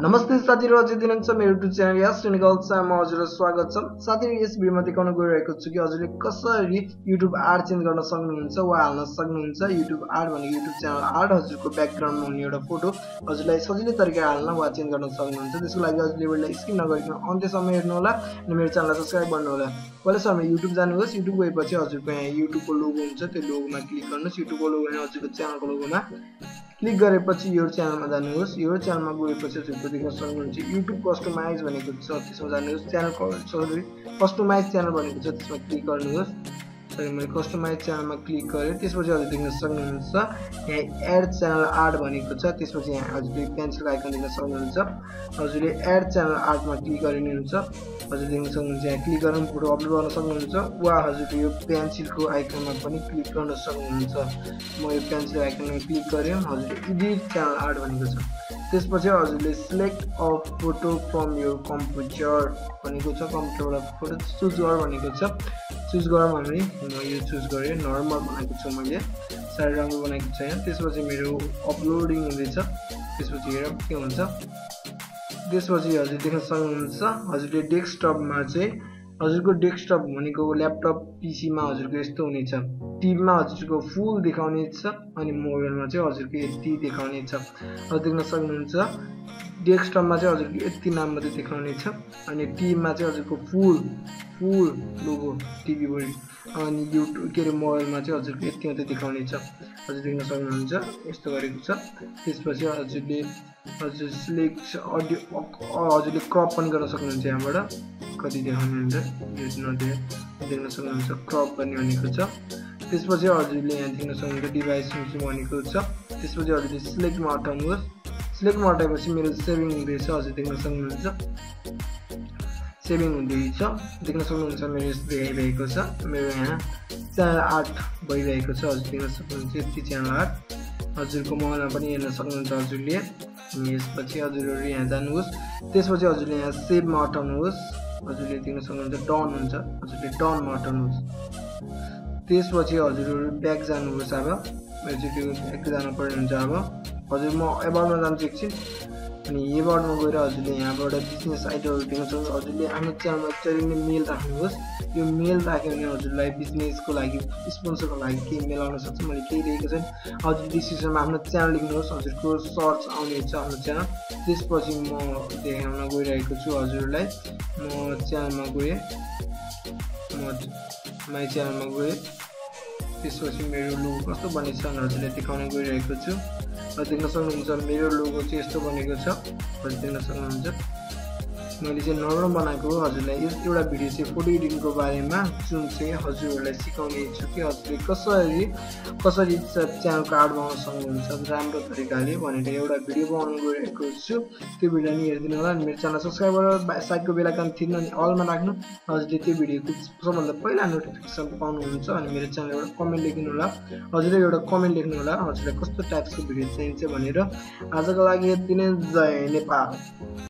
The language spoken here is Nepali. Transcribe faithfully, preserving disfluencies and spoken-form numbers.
नमस्ते साथीहरु, अझै दिन हुन्छ मेरो युट्युब च्यानल यस निकल्समा हजुरलाई स्वागत छ। साथीहरु, यस भिडियोमा देखाउन गइरहेको छु कि हजुरले कसरी युट्युब आर्ट चेन्ज गर्न सक्नुहुन्छ वा हाल्न सक्नुहुन्छ। युट्युब आर्ट भनेको युट्युब च्यानल आर्ट हजुरको ब्याकग्राउन्डमा हुने एउटा फोटो हजुरलाई सजिलै तरिकाले हाल्न वा चेन्ज गर्न सक्नुहुन्छ। त्यसको लागि हजुरले भिडियोलाई स्किप नगरिकन अन्त्यसम्म हेर्नु होला अनि मेरो च्यानललाई सब्स्क्राइब गर्नु होला। पहिला सुरु हामी युट्युब जानुहोस्। युट्युब गएपछि हजुरको यहाँ युट्युबको लोगो हुन्छ, त्यो लोगोमा क्लिक गर्नुहोस्। युट्युबको लोगो भने हजुरको च्यानलको लोगोमा क्लिक गरेपछि यो च्यानलमा जानुहोस्। यो च्यानलमा गएपछि हजुरको देख्न सक्नुहुन्छ युट्युब कस्टमाइज भनेको छ, त्यसमा जानुहोस्। च्यानल सरी कस्टमाइज च्यानल भनेको छ, त्यसमा क्लिक गर्नुहोस्। सरी मैले कस्टमाइज च्यानलमा क्लिक गरेँ। त्यसपछि हजुर देख्न सक्नुहुन्छ यहाँ एड च्यानल आर्ट भनेको छ, त्यसपछि यहाँ हजुरले पेन्सिल आइकन देख्न सक्नुहुन्छ। हजुरले एड च्यानल आर्टमा क्लिक गरिनुहुन्छ। हजुर देख्न सक्नुहुन्छ यहाँ क्लिक गरेर फोटो अपलोड गर्न सक्नुहुन्छ वा हजुरले यो पेन्सिलको आइकनमा पनि क्लिक गर्न सक्नुहुन्छ। म यो पेन्सिल आइकनमा क्लिक गरेँ। हजुरले एडिट च्यानल आर्ट भनेको छ। त्यसपछि हजुरले select a photo from your computer भनेको छ, कम्प्युटरबाट फोटो चुज गर भनेको छ। चुज गरौँ हामी। म यो चुज गरेँ, नर्मल बनाएको छु मैले, साह्रै राम्रो बनाएको छैन। त्यसपछि मेरो अपलोडिङ हुँदैछ। त्यसपछि हेरौँ के हुन्छ। त्यसपछि हजुर देख्न सक्नुहुन्छ हजुरले डेस्कटपमा चाहिँ हजुरको डेस्कटप भनेको ल्यापटप पीसीमा हजुरको यस्तो हुनेछ। टिभीमा हजुरको फुल देखाउनेछ अनि मोबाइलमा चाहिँ हजुरको यति देखाउनेछ। हजुर देख्न सक्नुहुन्छ डेस्कटपमा चाहिँ हजुरको यति नाम मात्रै देखाउनेछ अनि टिभीमा चाहिँ हजुरको फुल फुल लोगो टिभीभरि अनि युट्युब के अरे मोबाइलमा चाहिँ हजुरको यति मात्रै देखाउनेछ। हजुर देख्न सक्नुहुन्छ यस्तो गरेको छ। त्यसपछि हजुरले हजुर सिलेक्ट अडियो हजुरले क्रप पनि गर्न सक्नुहुन्छ। यहाँबाट कति देखाउनु हुन्छ नदेख देख्न सक्नुहुन्छ क्रप पनि भनेको छ। त्यसपछि हजुरले यहाँ देख्न सक्नुहुन्छ डिभाइस भनेको छ। त्यसपछि हजुरले सिलेक्टमा हटाउनुहोस्। सिलेक्टमा हटाएपछि मेरो सेभिङ हुँदैछ। हजुर देख्न सक्नुहुन्छ सेभिङ हुँदैछ। देख्न सक्नुहुन्छ मेरो यस्तो देखाइरहेको छ। मेरो यहाँ च्यानल आर्ट भइरहेको छ। हजुर देख्न सक्नुहुन्छ यति च्यानल आर्ट हजुरको मोबाइलमा पनि हेर्न सक्नुहुन्छ हजुरले। यसपछि हजुरहरू यहाँ जानुहोस्। त्यसपछि हजुरले यहाँ सेभमा हटाउनुहोस्। हजुरले देख्न सक्नुहुन्छ डन हुन्छ। हजुरले डनमा हटाउनुहोस्। त्यसपछि हजुरहरू ब्याक जानुहोस्। अब हजुरले ब्याक जानु पर्ने हुन्छ। अब हजुर म एबाउटमा जान्छु एकछिन अनि एबाउटमा गएर हजुरले यहाँबाट बिजनेस आइडियाहरू देख्न सक्नुहुन्छ। हजुरले आफ्नो च्यानलमा चाहिने मेल राख्नुहोस्। यो मेल राख्यो भने हजुरलाई बिजनेसको लागि स्पोन्सरको लागि केही मेल आउन सक्छ। मैले केही दिएको छैन। हजुर डिस्क्रिप्सनमा आफ्नो च्यानल लेख्नुहोस्। हजुरको सर्च आउनेछ आफ्नो च्यानल। त्यसपछि म देखाउन गइरहेको छु हजुरलाई। म च्यानलमा गएँ, म माई च्यानलमा गएँ। त्यसपछि मेरो लोगो कस्तो बनेको छ हजुरलाई देखाउन गइरहेको छु। हजुर देख्न सक्नुहुन्छ मेरो लोगो चाहिँ यस्तो बनेको छ। हजुर देख्न सक्नुहुन्छ मैले चाहिँ नर्मल बनाएको हो। हजुरलाई एउटा भिडियो चाहिँ फोटो एडिटिङको बारेमा जुन चाहिँ हजुरहरूलाई सिकाउने छु कि हजुरले कसरी कसरी च्यानलको आर्ट बनाउन सक्नुहुन्छ राम्रो तरिकाले भनेर एउटा भिडियो बनाउन गइरहेको छु। त्यो भिडियो नि हेरिदिनु होला अनि मेरो च्यानल सब्स्क्राइब गरेर साइडको बेल आइकन थिच्नु अनि अलमा राख्नु। हजुरले त्यो भिडियोको सबभन्दा पहिला नोटिफिकेसन पाउनुहुन्छ। अनि मेरो च्यानल एउटा कमेन्ट लेख्नु होला। हजुरले एउटा कमेन्ट लेख्नु होला हजुरलाई कस्तो टाइप्सको भिडियो चाहिन्छ भनेर। आजको लागि यति नै। जय नेपाल।